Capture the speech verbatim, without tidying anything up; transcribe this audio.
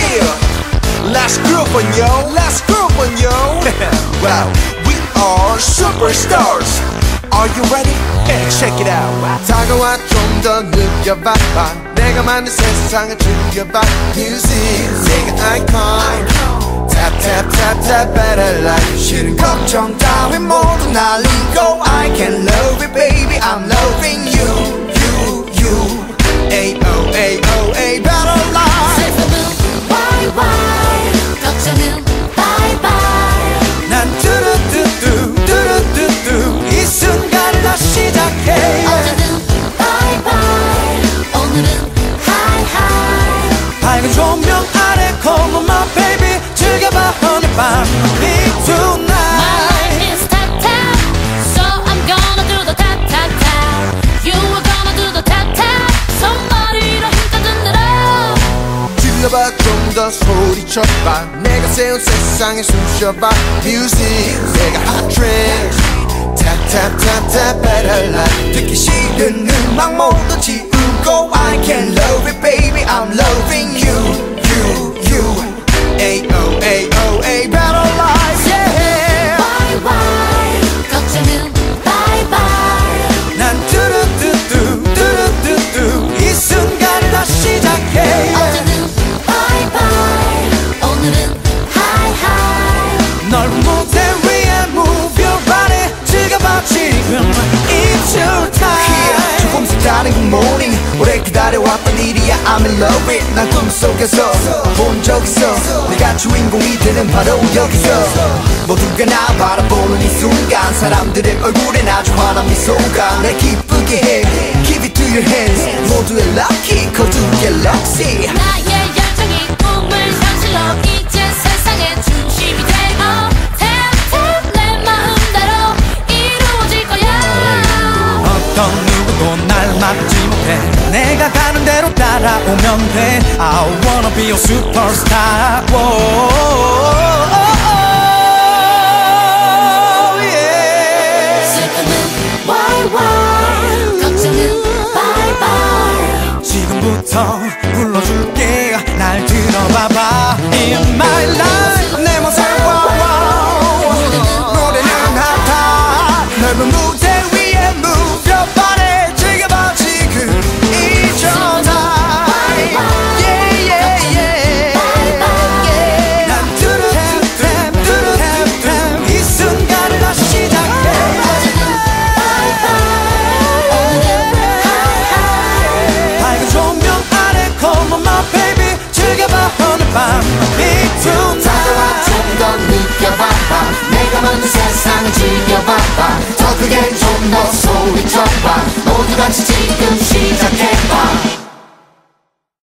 Yeah, let's groove on yo, let's groove on yo. Wow, we are superstars. Are you ready? Hey, check it out. 다가와 좀 더 느껴봐봐. 내가 만든 세상을 즐겨봐. Music, 내가 icon. Tap tap tap tap better life. 싫은 걱정 따윈 모두 날리고 I can love it baby, I'm loving you, you, you. Ayo, ayo, a better life. 슬픔은 why why, 걱정은 bye bye. 난 뚜루뚜뚜 뚜루뚜뚜 이 순간을 다 시작해. 어제는 bye bye, 오늘은 high high. 밝은 조명 아래 come on my baby, 즐겨봐 오늘 밤 Big tonight. My life is tap tap, so I'm gonna do the tap tap tap. You are gonna do the tap tap, 손머리로 힘껏 흔들어. 질러봐 좀 더 소리쳐봐. 내가 세운 세상에 숨쉬어봐. Music 내가 hot trend. Tap tap tap tap better life. 듣기 싫은 음악 모두 지우고 I can love it baby, I'm loving you, you, you. Ayo, ayo, a better life. Yeah. Why why, 걱정은 bye bye. 난 뚜루뚜뚜 뚜루뚜뚜 이 순간을 다 시작해. 어제는 bye bye, 오늘은 high high. 넓은 무대 위에 move your body, 즐겨봐 지금 It's your time. Yeah, 조금씩 다른 good morning. 오래 기다려왔던 일이야 I'm in love with. 난 꿈속에서 본 적 있어. 내가 주인공이 되는 바로 여기서. 모두가 나 바라보는 이 순간 사람들의 얼굴에 아주 환한 미소가 날 기쁘게 해. Give it to your hands. 모두의 lucky 거두게 lucky. 나의 열정이 꿈을 현실로 이제 세상의 중심이 되어 tap tap 내 마음대로 이루어질 거야. 어떤 누구도 날 막지 못해. 내가 가는 대로 따라오면 돼. I wanna be a superstar. Whoa, yeah. 슬픔은 why why, 걱정은 bye bye. 지금부터 불러줄게. 날 들어봐봐. In my life 내 모습 wow wow. 노래는 핫하. 넓은 무대 위에 move your body, 즐겨봐 지금 It's your time. Yeah yeah yeah. 난 뚜루뚜뚜 뚜루뚜뚜 이 순간을 다 시작해. bye bye, 오늘은 high high. 밝은 조명 아래 come on my baby, 즐겨봐 오늘 밤 Big tonight. 다가와 좀 더 느껴봐봐. 내가 만든 세상을 즐겨봐봐. 더 크게 좀 더 소리쳐봐. 모두 같이